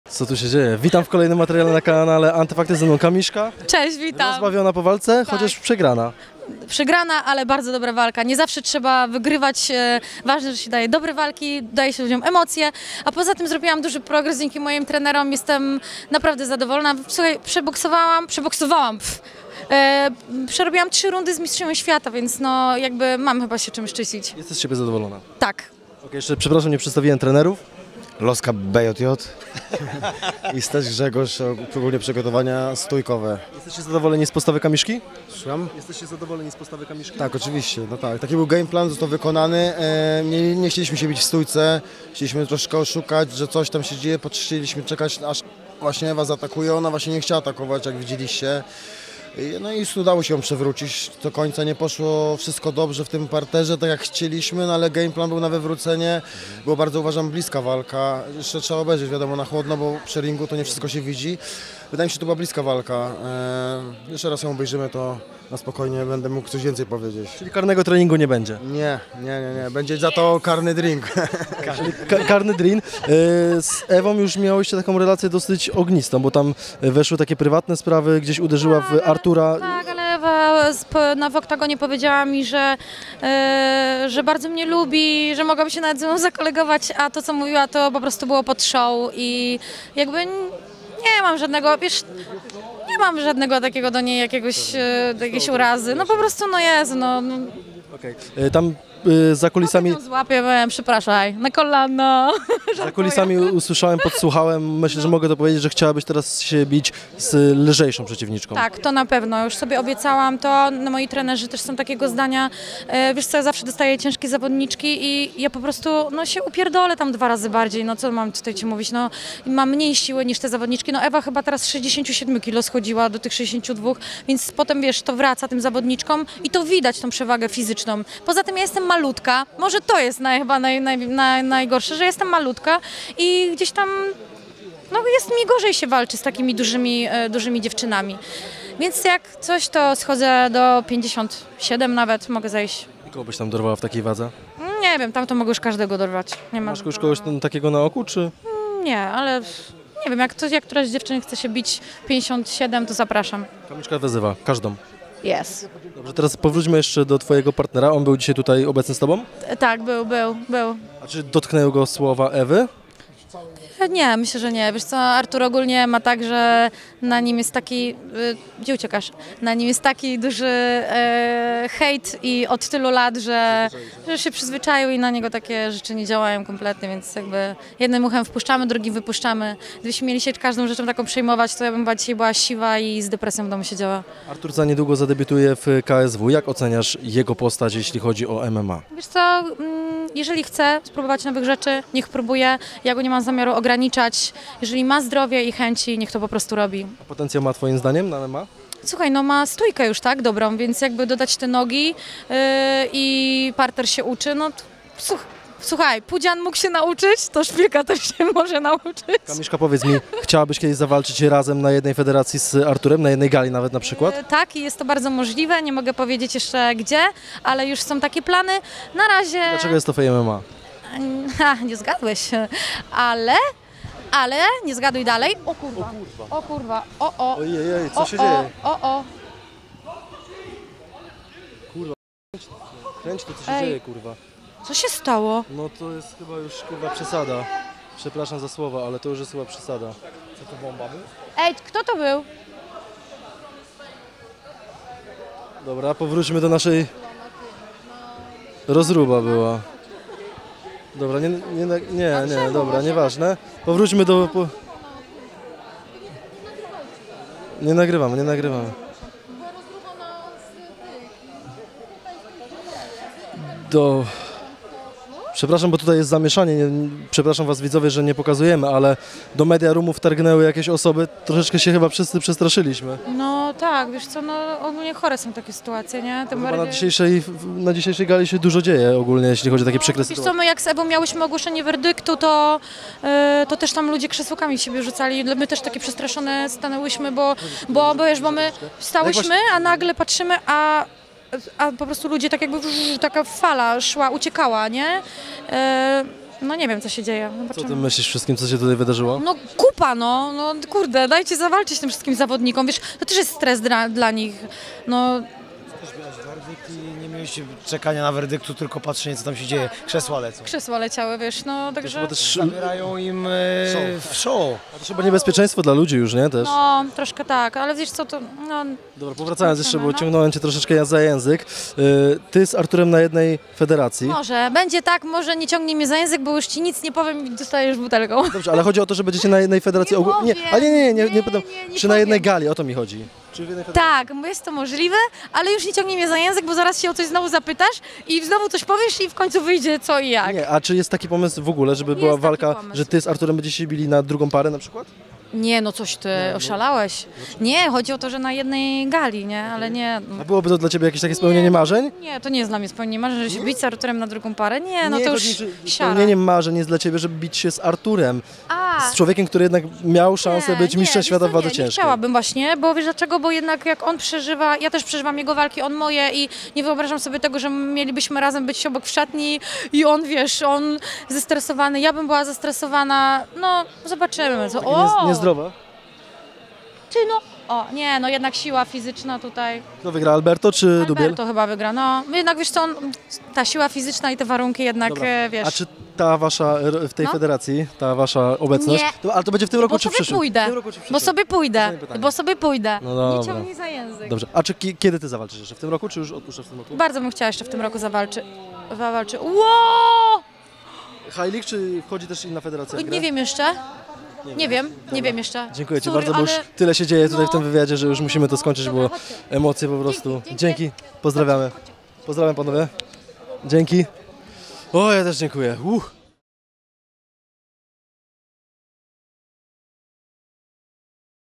Co tu się dzieje? Witam w kolejnym materiale na kanale Antyfakty, ze mną Kamiszka. Cześć, witam. Rozbawiona po walce, Tak. chociaż przegrana. Przegrana, ale bardzo dobra walka. Nie zawsze trzeba wygrywać. Ważne, że się daje dobre walki, daje się ludziom emocje. A poza tym zrobiłam duży progres dzięki moim trenerom. Jestem naprawdę zadowolona. Słuchaj, przeboksowałam. Przerobiłam 3 rundy z mistrzem świata, więc no jakby mam chyba się czymś szczycić. Jesteś z siebie zadowolona? Tak. Okej, jeszcze przepraszam, nie przedstawiłem trenerów. Loska BJJ i Staś Grzegorz, ogólnie przygotowania stójkowe. Jesteście zadowoleni z postawy Kamiszki? Słucham? Jesteście zadowoleni z postawy Kamiszki? Tak, oczywiście, no tak. Taki był game plan, został wykonany. Nie chcieliśmy się bić w stójce, chcieliśmy troszkę oszukać, że coś tam się dzieje, chcieliśmy czekać, aż właśnie Ewa zaatakuje. Ona właśnie nie chciała atakować, jak widzieliście. No i udało się ją przewrócić, do końca nie poszło wszystko dobrze w tym parterze, tak jak chcieliśmy, no ale game plan był na wywrócenie, była bardzo, uważam, bliska walka, jeszcze trzeba obejrzeć, wiadomo, na chłodno, bo przy ringu to nie wszystko się widzi. Wydaje mi się, że to była bliska walka, jeszcze raz ją obejrzymy, to na spokojnie będę mógł coś więcej powiedzieć. Czyli karnego treningu nie będzie? Nie, będzie za to karny drink. Karny drink. Z Ewą już miałyście taką relację dosyć ognistą, bo tam weszły takie prywatne sprawy, gdzieś uderzyła w Artura. Tak, ale Ewa w oktagonie powiedziała mi, że bardzo mnie lubi, że mogłaby się nawet ze mną zakolegować, a to, co mówiła, to po prostu było pod show i jakby nie mam żadnego, wiesz, nie mam żadnego takiego do niej jakiejś urazy, no po prostu, no Jezu, no. Okej. Tam za kulisami... Złapię, przepraszaj, na kolano. Za kulisami usłyszałem, podsłuchałem, myślę, że mogę to powiedzieć, że chciałabyś teraz się bić z lżejszą przeciwniczką. Tak, to na pewno, już sobie obiecałam to, no, moi trenerzy też są takiego zdania, wiesz co, ja zawsze dostaję ciężkie zawodniczki i ja po prostu, no się upierdolę tam 2 razy bardziej, no co mam tutaj ci mówić, no mam mniej siły niż te zawodniczki, no Ewa chyba teraz z 67 kg schodziła do tych 62, więc potem wiesz, to wraca tym zawodniczkom i to widać tą przewagę fizyczną. Poza tym ja jestem malutka, może to jest chyba najgorsze, że jestem malutka i gdzieś tam, no jest mi gorzej się walczy z takimi dużymi dziewczynami. Więc jak coś, to schodzę do 57 nawet, mogę zejść. I kogo byś tam dorwała w takiej wadze? Nie wiem, tam to mogę już każdego dorwać. Nie ma. Masz już kogoś takiego na oku, czy? Nie, ale nie wiem, jak któraś z dziewczyn chce się bić 57, to zapraszam. Kamiszka wyzywa każdą. Jest. Dobrze, teraz powróćmy jeszcze do twojego partnera. On był dzisiaj tutaj obecny z tobą? Tak, był. A czy dotknęły go słowa Ewy? Nie, myślę, że nie. Wiesz co, Artur ogólnie ma tak, że na nim jest taki... Gdzie uciekasz? Na nim jest taki duży hejt i od tylu lat, że się przyzwyczaił i na niego takie rzeczy nie działają kompletnie, więc jakby jednym uchem wpuszczamy, drugim wypuszczamy. Gdybyśmy mieli się każdą rzeczą taką przejmować, to ja bym dzisiaj była siwa i z depresją w domu siedziała. Artur za niedługo zadebiutuje w KSW. Jak oceniasz jego postać, jeśli chodzi o MMA? Wiesz co, jeżeli chce spróbować nowych rzeczy, niech próbuje. Ja go nie mam zamiaru ograniczać. Jeżeli ma zdrowie i chęci, niech to po prostu robi. A potencjał ma twoim zdaniem na MMA? Słuchaj, no ma stójkę już tak dobrą, więc jakby dodać te nogi i parter się uczy, no słuchaj, Pudzian mógł się nauczyć, to Szpilka też się może nauczyć. Kamiszka, powiedz mi, chciałabyś kiedyś zawalczyć razem na jednej federacji z Arturem, na jednej gali nawet na przykład? Tak, i jest to bardzo możliwe, nie mogę powiedzieć jeszcze gdzie, ale już są takie plany. Na razie... Dlaczego jest to Fame MMA? Nie zgadłeś, ale nie zgaduj dalej. O kurwa, Ojej, co się dzieje? Kurwa, kręć to, co się dzieje, kurwa. Co się stało? No to jest chyba już, kurwa, przesada. Przepraszam za słowa, ale to już jest chyba przesada. Co to, bomba był? Ej, kto to był? Dobra, powróćmy do naszej... Rozruba była. Dobra, nie, dobra, nieważne. Powróćmy do... Nie nagrywamy. Przepraszam, bo tutaj jest zamieszanie, przepraszam was widzowie, że nie pokazujemy, ale do media roomów wtargnęły jakieś osoby, troszeczkę się chyba wszyscy przestraszyliśmy. No tak, wiesz co, no ogólnie chore są takie sytuacje, nie? Tym Chyba bardziej... na dzisiejszej gali się dużo dzieje ogólnie, jeśli chodzi o takie przykre Wiesz sytuacje. co, my jak z Ewą miałyśmy ogłoszenie werdyktu, to też tam ludzie krzesłkami w siebie rzucali. My też takie przestraszone stanęłyśmy, bo my stałyśmy, a nagle patrzymy, a po prostu ludzie tak jakby taka fala szła, uciekała, nie? No nie wiem, co się dzieje. Co Zobaczymy. ty myślisz wszystkim, co się tutaj wydarzyło? No kupa, no kurde, dajcie zawalczyć tym wszystkim zawodnikom, wiesz, to też jest stres dla nich, no. Werdykt i nie mieliście czekania na werdyktu, tylko patrzenie, co tam się dzieje. Krzesła lecą. Krzesła leciały, wiesz, no także... Bo też, Zabierają im w show. to chyba niebezpieczeństwo dla ludzi już, nie? Też. No, troszkę tak, ale wiesz co, to, no, Dobra, powracając jeszcze, bo no. ciągnąłem cię troszeczkę za język. Ty z Arturem na jednej federacji. może, będzie tak, może nie ciągnij mnie za język, bo już ci nic nie powiem i dostajesz butelką. Dobrze, ale chodzi o to, że będziecie na jednej federacji Nie ogólnie. powiem. Ale nie Nie czy na jednej powiem. gali, o to mi chodzi. Czy w jednej federacji? Tak, jest to możliwe, ale już nie ciągnij mnie za język, bo zaraz się o coś znowu zapytasz i znowu coś powiesz i w końcu wyjdzie co i jak. Nie, a czy jest taki pomysł w ogóle, żeby Jest była taki walka, pomysł. że ty z Arturem będziecie się bili na drugą parę na przykład? Nie, no coś ty oszalałeś. Nie, chodzi o to, że na jednej gali, nie, ale nie... A byłoby to dla ciebie jakieś takie spełnienie marzeń? Nie, to nie jest dla mnie spełnienie marzeń, że się bić z Arturem na drugą parę. Nie, no to już chodzi, że siara. spełnieniem marzeń jest dla ciebie, żeby bić się z Arturem. A, Z człowiekiem, który jednak miał szansę być mistrzem wiesz świata co, w wadze nie ciężkiej. chciałabym właśnie, bo wiesz dlaczego, bo jednak jak on przeżywa, ja też przeżywam jego walki, on moje i nie wyobrażam sobie tego, że mielibyśmy razem być obok w szatni i on, wiesz, on zestresowany, ja bym była zestresowana, no zobaczymy. Co. Takie niezdrowe. Ty no, nie, no jednak siła fizyczna tutaj. Kto wygra, Alberto czy Dubiel? Alberto chyba wygra, no jednak wiesz co, ta siła fizyczna i te warunki jednak, Dobra. wiesz. A czy ta wasza, w tej No? federacji, ta wasza obecność, Nie. ale to będzie w tym roku Bo czy w sobie przyszłym? pójdę, W tym roku czy w bo przyszłym? sobie pójdę, Ostatnie pytanie. bo sobie pójdę. No dobra. Nie ciągnij za język. Dobrze, a czy kiedy ty zawalczysz jeszcze? W tym roku, czy już odpuszczasz w tym roku? Bardzo bym chciała jeszcze w tym roku zawalczyć. Wow! High League, czy wchodzi też inna federacja w grę? Nie wiem jeszcze. Nie wiem jeszcze. Dziękuję ci Sorry, bardzo, bo już ale- tyle się dzieje tutaj No. w tym wywiadzie, że już musimy to skończyć, Dobra, bo chodźcie. emocje po prostu. Dzięki. Dzięki. Pozdrawiamy. Pozdrawiam panowie. Dzięki. O, ja też dziękuję.